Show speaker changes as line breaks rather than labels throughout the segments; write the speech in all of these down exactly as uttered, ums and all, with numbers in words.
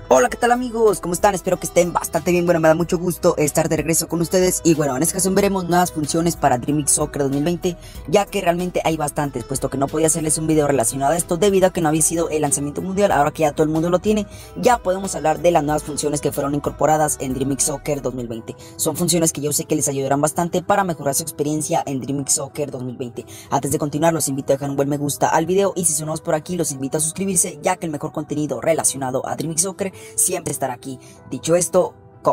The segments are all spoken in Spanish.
Hola, ¿qué tal amigos? ¿Cómo están? Espero que estén bastante bien. Bueno, me da mucho gusto estar de regreso con ustedes. Y bueno, en esta ocasión veremos nuevas funciones para DreamHack Soccer dos mil veinte, ya que realmente hay bastantes, puesto que no podía hacerles un video relacionado a esto debido a que no había sido el lanzamiento mundial. Ahora que ya todo el mundo lo tiene, ya podemos hablar de las nuevas funciones que fueron incorporadas en DreamHack Soccer dos mil veinte. Son funciones que yo sé que les ayudarán bastante para mejorar su experiencia en DreamHack Soccer dos mil veinte. Antes de continuar, los invito a dejar un buen me gusta al video, y si son nuevos por aquí, los invito a suscribirse, ya que el mejor contenido relacionado a DreamHack Soccer siempre estará aquí. Dicho esto,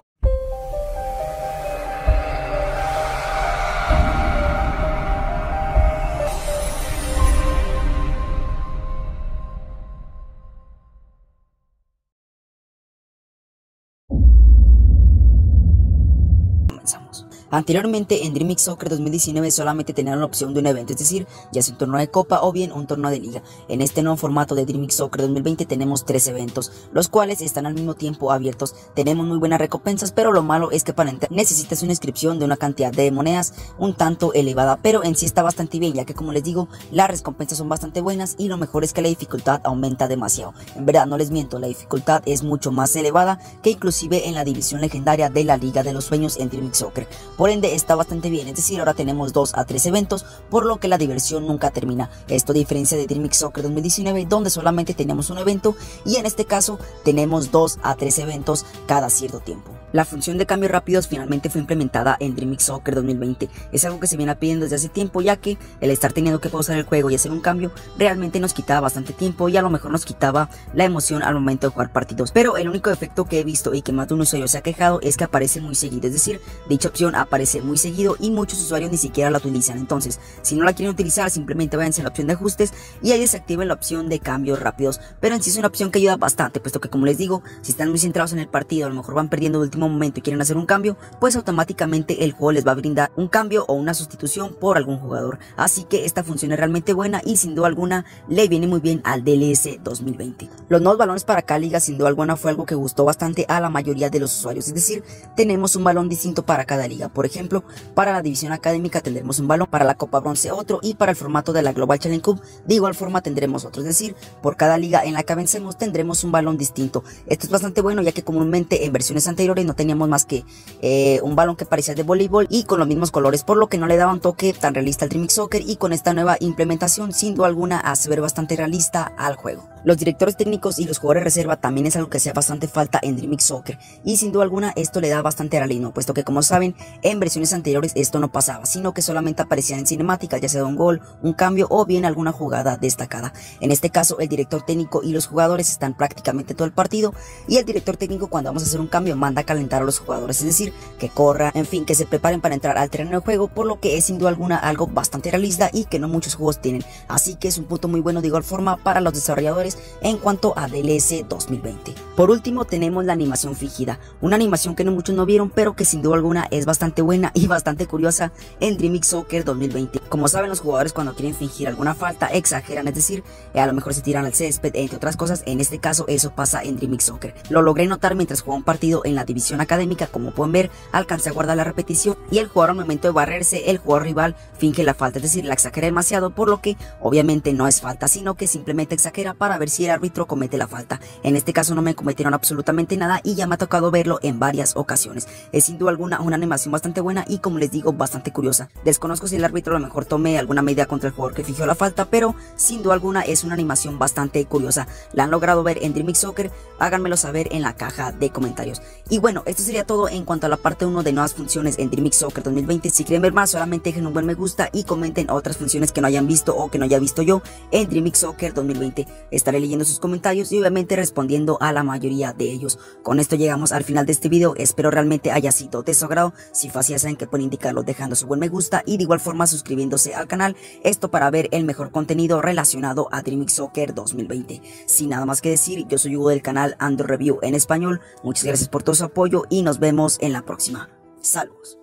comenzamos. Anteriormente en DreamHack Soccer dos mil diecinueve solamente tenían la opción de un evento, es decir, ya sea un torneo de copa o bien un torneo de liga. En este nuevo formato de DreamHack Soccer dos mil veinte tenemos tres eventos, los cuales están al mismo tiempo abiertos. Tenemos muy buenas recompensas, pero lo malo es que para entrar necesitas una inscripción de una cantidad de monedas un tanto elevada, pero en sí está bastante bien, ya que como les digo, las recompensas son bastante buenas y lo mejor es que la dificultad aumenta demasiado. En verdad, no les miento, la dificultad es mucho más elevada que inclusive en la división legendaria de la Liga de los Sueños en DreamHack Soccer. Por ende está bastante bien, es decir, ahora tenemos dos a tres eventos, por lo que la diversión nunca termina. Esto a diferencia de DreamHack Soccer dos mil diecinueve, donde solamente teníamos un evento, y en este caso tenemos dos a tres eventos cada cierto tiempo. La función de cambios rápidos finalmente fue implementada en DreamHack Soccer dos mil veinte. Es algo que se viene pidiendo desde hace tiempo, ya que el estar teniendo que pausar el juego y hacer un cambio realmente nos quitaba bastante tiempo, y a lo mejor nos quitaba la emoción al momento de jugar partidos. Pero el único defecto que he visto y que más de un usuario se ha quejado es que aparece muy seguido, es decir, dicha opción aparece muy seguido y muchos usuarios ni siquiera la utilizan. Entonces, si no la quieren utilizar, simplemente váyanse a la opción de ajustes y ahí desactiven la opción de cambios rápidos. Pero en sí es una opción que ayuda bastante, puesto que, como les digo, si están muy centrados en el partido, a lo mejor van perdiendo de último momento y quieren hacer un cambio, pues automáticamente el juego les va a brindar un cambio o una sustitución por algún jugador. Así que esta función es realmente buena y sin duda alguna le viene muy bien al D L S dos mil veinte. Los nuevos balones para cada liga sin duda alguna fue algo que gustó bastante a la mayoría de los usuarios, es decir, tenemos un balón distinto para cada liga. Por ejemplo, para la división académica tendremos un balón, para la Copa Bronce otro, y para el formato de la Global Challenge Cup de igual forma tendremos otro, es decir, por cada liga en la que vencemos tendremos un balón distinto. Esto es bastante bueno, ya que comúnmente en versiones anteriores no teníamos más que eh, un balón que parecía de voleibol y con los mismos colores, por lo que no le daba un toque tan realista al DreamHack Soccer, y con esta nueva implementación sin duda alguna hace ver bastante realista al juego. Los directores técnicos y los jugadores de reserva también es algo que hace bastante falta en DreamHack Soccer, y sin duda alguna esto le da bastante realismo, puesto que, como saben, en versiones anteriores esto no pasaba, sino que solamente aparecían en cinemáticas, ya sea un gol, un cambio o bien alguna jugada destacada. En este caso el director técnico y los jugadores están prácticamente todo el partido, y el director técnico, cuando vamos a hacer un cambio, manda a calentar a los jugadores, es decir, que corran, en fin, que se preparen para entrar al terreno de juego, por lo que es sin duda alguna algo bastante realista y que no muchos juegos tienen. Así que es un punto muy bueno de igual forma para los desarrolladores en cuanto a D L S dos mil veinte. Por último tenemos la animación fingida, una animación que no muchos no vieron, pero que sin duda alguna es bastante buena y bastante curiosa en DreamHack Soccer dos mil veinte. Como saben, los jugadores cuando quieren fingir alguna falta exageran, es decir, eh, a lo mejor se tiran al césped, entre otras cosas. En este caso eso pasa en DreamHack Soccer. Lo logré notar mientras jugaba un partido en la división académica. Como pueden ver, alcancé a guardar la repetición y el jugador, al momento de barrerse, el jugador rival finge la falta, es decir, la exagera demasiado, por lo que obviamente no es falta, sino que simplemente exagera para ver si el árbitro comete la falta. En este caso no me cometieron absolutamente nada y ya me ha tocado verlo en varias ocasiones. Es sin duda alguna una animación bastante buena y, como les digo, bastante curiosa. Desconozco si el árbitro a lo mejor tome alguna medida contra el jugador que fingió la falta, pero sin duda alguna es una animación bastante curiosa. ¿La han logrado ver en DreamHack Soccer? Háganmelo saber en la caja de comentarios. Y bueno, esto sería todo en cuanto a la parte uno de nuevas funciones en DreamHack Soccer dos mil veinte. Si quieren ver más, solamente dejen un buen me gusta y comenten otras funciones que no hayan visto o que no haya visto yo en DreamHack Soccer dos mil veinte. Estaré leyendo sus comentarios y obviamente respondiendo a la mayoría de ellos. Con esto llegamos al final de este video. Espero realmente haya sido de su agrado. Si fue así, ya saben que pueden indicarlo dejando su buen me gusta y de igual forma suscribiéndose al canal. Esto para ver el mejor contenido relacionado a DreamHack Soccer dos mil veinte. Sin nada más que decir, yo soy Hugo del canal Android Review en español. Muchas gracias por todo su apoyo y nos vemos en la próxima. Saludos.